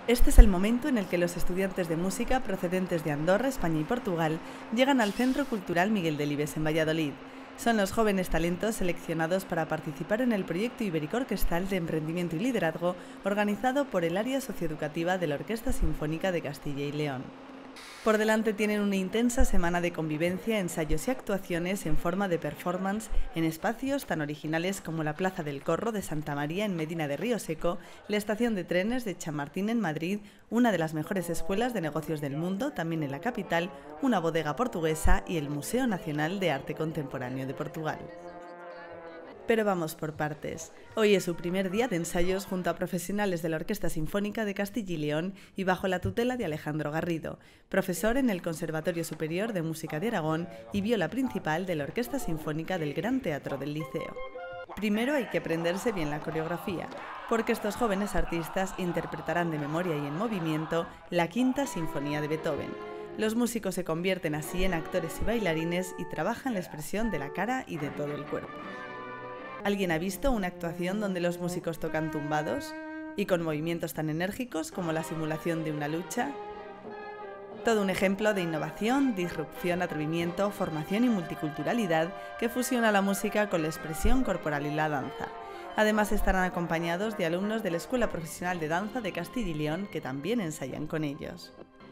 Este es el momento en el que los estudiantes de música procedentes de Andorra, España y Portugal llegan al Centro Cultural Miguel Delibes en Valladolid. Son los jóvenes talentos seleccionados para participar en el proyecto ibérico orquestal de emprendimiento y liderazgo organizado por el área socioeducativa de la Orquesta Sinfónica de Castilla y León. Por delante tienen una intensa semana de convivencia, ensayos y actuaciones en forma de performance en espacios tan originales como la Plaza del Corro de Santa María en Medina de Río Seco, la estación de trenes de Chamartín en Madrid, una de las mejores escuelas de negocios del mundo, también en la capital, una bodega portuguesa y el Museo Nacional de Arte Contemporáneo de Portugal. Pero vamos por partes. Hoy es su primer día de ensayos junto a profesionales de la Orquesta Sinfónica de Castilla y León y bajo la tutela de Alejandro Garrido, profesor en el Conservatorio Superior de Música de Aragón y viola principal de la Orquesta Sinfónica del Gran Teatro del Liceo. Primero hay que aprenderse bien la coreografía, porque estos jóvenes artistas interpretarán de memoria y en movimiento la Quinta Sinfonía de Beethoven. Los músicos se convierten así en actores y bailarines y trabajan la expresión de la cara y de todo el cuerpo. ¿Alguien ha visto una actuación donde los músicos tocan tumbados y con movimientos tan enérgicos como la simulación de una lucha? Todo un ejemplo de innovación, disrupción, atrevimiento, formación y multiculturalidad que fusiona la música con la expresión corporal y la danza. Además estarán acompañados de alumnos de la Escuela Profesional de Danza de Castilla y León que también ensayan con ellos.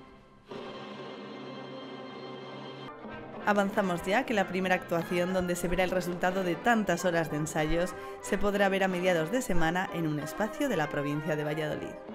Avanzamos ya que la primera actuación, donde se verá el resultado de tantas horas de ensayos, se podrá ver a mediados de semana en un espacio de la provincia de Valladolid.